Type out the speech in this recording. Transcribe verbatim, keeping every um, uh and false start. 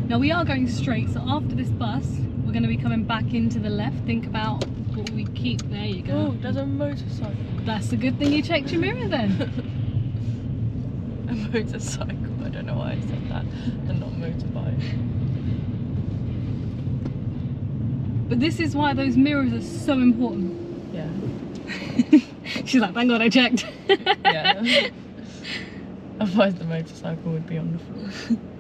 Now we are going straight, so after this bus, we're going to be coming back into the left. Think about what we keep. There you go. Oh, there's a motorcycle. That's a good thing you checked your mirror then. A motorcycle. I don't know why I said that, and not motorbike. But this is why those mirrors are so important. Yeah. She's like, thank God I checked. Yeah. Otherwise the motorcycle would be on the floor.